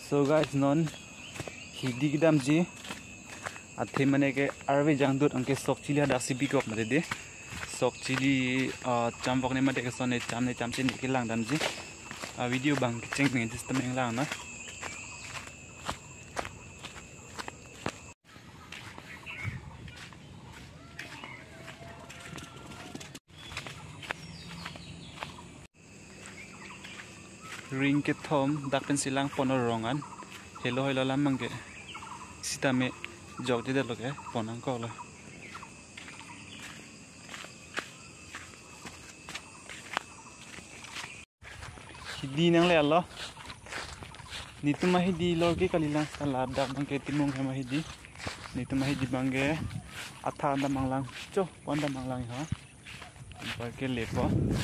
So guys, non hidi gidam ji athe mane ke arve jangdut anke sok chili ada sibi kok mate de sok chili chambok ne mate ke sone chamne chamchin ke lang dam ji video bang cheng ne system eng lang na ring ke thom dakpen silang ponor rongan hello hello lamang ke sita me jog de loke ponang ko la hidi nang le Allah nitu mahidi loke kalilang salad dak bang ke timung he mahidi nitu mahidi bangge atha da manglang cho pon da manglang ha ba ke lepo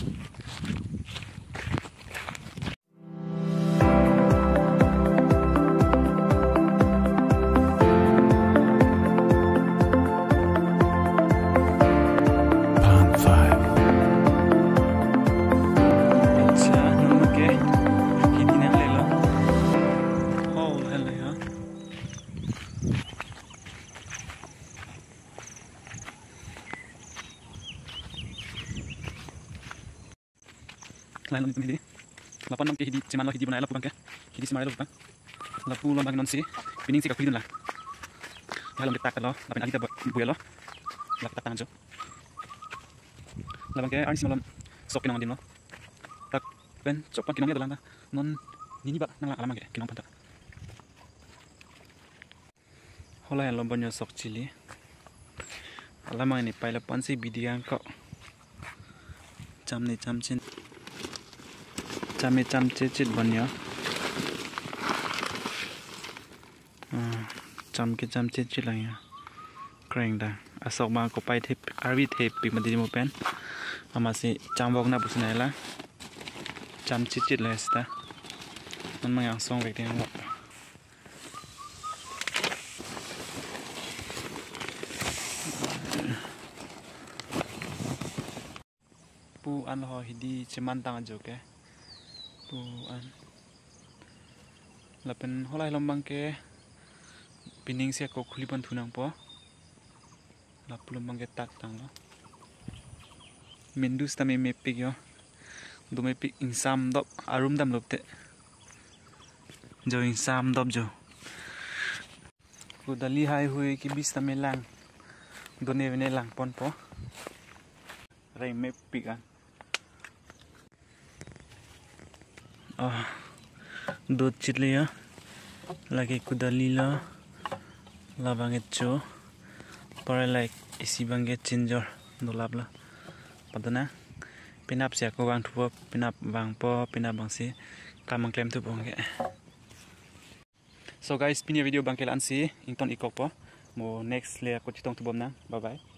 lain lagi hidi lapan nam ke hidi ceman lo hidi banai lapu bangke hidi semai lo bang lapu lo bang non si pining si ka kulin la halam detak lo lapan agita buya lo lak tak tanjo la bangke arni simalam sok kinong din lo tak ben copan kinong ya dolanda non nini ba nang alam ke kinong panta hola lo banyo sok chili alam ini paila pansi bidiang ko chamne chamchin chame chamche chit banya chamke chamche chilaya kreng da asok ma ko pai thep arvi thep pi madi mo pen amasi chambok na busnaila chamche chit la sta man ma yang song vek den lo pu an ho hidi cheman tang joke an lapen holai lombang ke pining sia ko khulipan thunang po lapu lombang ke tak tang lo mendus tame mepik yo do mepik insam dop arum dam lopte jo insam dop jo ko dali hai hui ki bis tame lang do ne vene lang pon po rai mepik an दूध चिटलिया लगे कुदालीला लाबांगे चो परे लाइक इसी बंगे चिंजर दोलाबला पदना पिनाप से को बांग थुप पिनाप बांग पो पिनाप बांगसी कामंग क्लेम थुप होंगे सो गाइस पिने वीडियो बांके लानसी इंटन इकोप मो नेक्स्ट ले को चितों थुबम ना बाय बाय